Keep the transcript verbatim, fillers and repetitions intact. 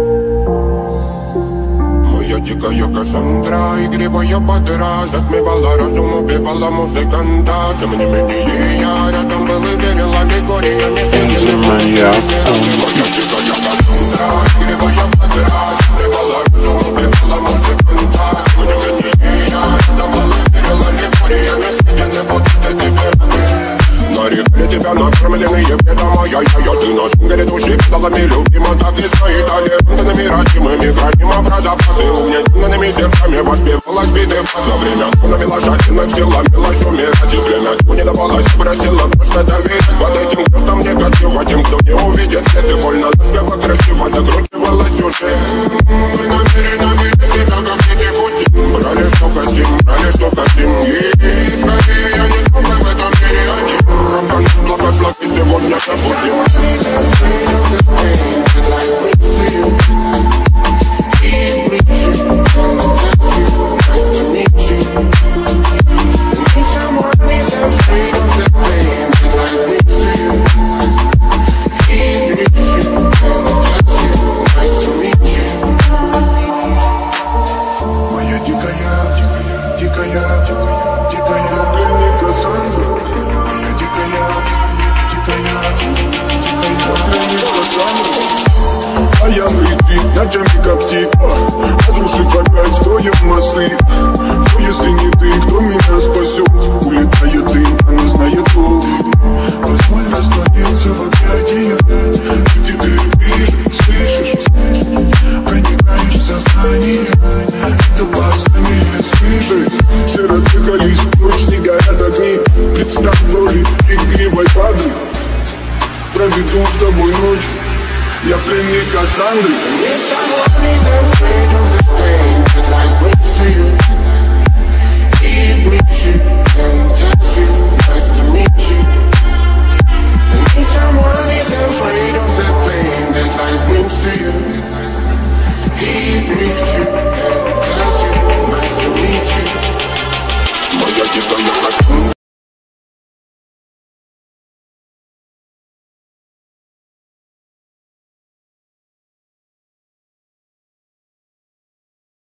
Моя дикая Косандра, игривая подра, затмевала разум, убивала музыканта. Тем не менее я рядом был и верил аллегориями. Моя дикая Косандра, игривая подра, затмевала разум, убивала музыканта. Тем не менее я рядом был и верил аллегориями. Съедены вот эти верны. Нарекли тебя накормленные бредом, ай-яй-яй, ты на шунгере души педалами любима, так и стоит талентными родимыми, храним образопасы, угнетенными сердцами воспевалась биты за время, навела жадных сил, ломилась умирать, и время не давалось, просила просто доверять под этим кто-то негатива, тем, кто не увидит свет, и больно ласково, красиво закручивалась уже. Мы намеренно вели себя, как дети пути, брали что хотим, брали что хотим, и скорее я не смог в этом мире один. Благослови сегодня забудем. Моя дикая, дикая, дикая, дикая, дикая пленник Косандра. Моя дикая, дикая, дикая пленник Косандра. А я летит, ночами коптит, разрушив опять строим мосты. Но если не ты, кто меня спасет? Улетает дым, она знает пол. Позволь раствориться в объятиях, и теперь ты слышишь, проникаешь в сознание. Это опасными слышать. Все разъехались, ночь не горят огни. Представь в роли игривой падры. Проведу с тобой ночь. Я пленник Косандры. If someone is afraid of the pain that life brings to you, it brings you and touch you.